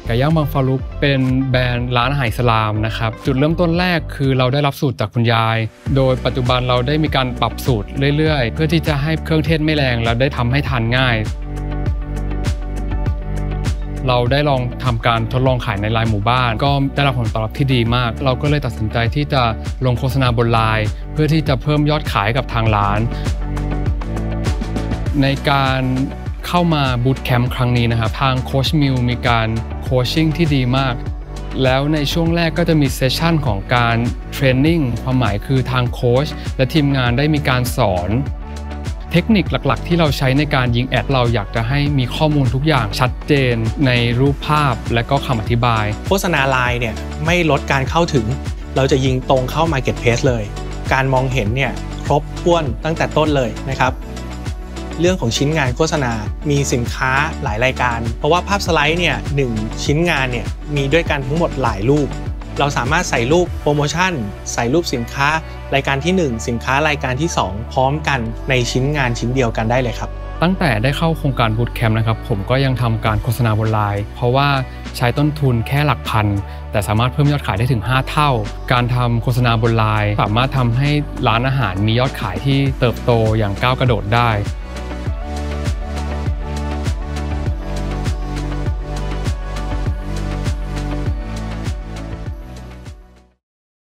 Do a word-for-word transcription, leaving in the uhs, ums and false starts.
ไก่ย่างบางฟารุกเป็นแบรนด์ร้านอาหารอิสลามนะครับจุดเริ่มต้นแรกคือเราได้รับสูตรจากคุณยายโดยปัจจุบันเราได้มีการปรับสูตรเรื่อยๆเพื่อที่จะให้เครื่องเทศไม่แรงและได้ทำให้ทานง่ายเราได้ลองทำการทดลองขายในไลน์หมู่บ้านก็ได้รับผลตอบรับที่ดีมากเราก็เลยตัดสินใจที่จะลงโฆษณาบนไลน์เพื่อที่จะเพิ่มยอดขายกับทางร้านในการเข้ามาบูตแคมป์ครั้งนี้นะครับทางโค้ชมิลมีการโคชชิ่งที่ดีมากแล้วในช่วงแรกก็จะมีเซสชั่นของการเทรนนิ่งความหมายคือทางโค้ชและทีมงานได้มีการสอนเทคนิคหลักๆที่เราใช้ในการยิงแอดเราอยากจะให้มีข้อมูลทุกอย่างชัดเจนในรูปภาพและก็คำอธิบายโฆษณาไลน์เนี่ยไม่ลดการเข้าถึงเราจะยิงตรงเข้า Marketplace เลยการมองเห็นเนี่ยครบถ้วนตั้งแต่ต้นเลยนะครับเรื่องของชิ้นงานโฆษณามีสินค้าหลายรายการเพราะว่าภาพสไลด์เนี่ยหนึ่งชิ้นงานเนี่ยมีด้วยกันทั้งหมดหลายรูปเราสามารถใส่รูปโปรโมชั่นใส่รูปสินค้ารายการที่หนึ่งสินค้ารายการที่สองพร้อมกันในชิ้นงานชิ้นเดียวกันได้เลยครับตั้งแต่ได้เข้าโครงการบูตแคมป์นะครับผมก็ยังทำการโฆษณาบนไลน์เพราะว่าใช้ต้นทุนแค่หลักพันแต่สามารถเพิ่มยอดขายได้ถึงห้าเท่าการทำโฆษณาบนไลน์สามารถทำให้ร้านอาหารมียอดขายที่เติบโตอย่างก้าวกระโดดได้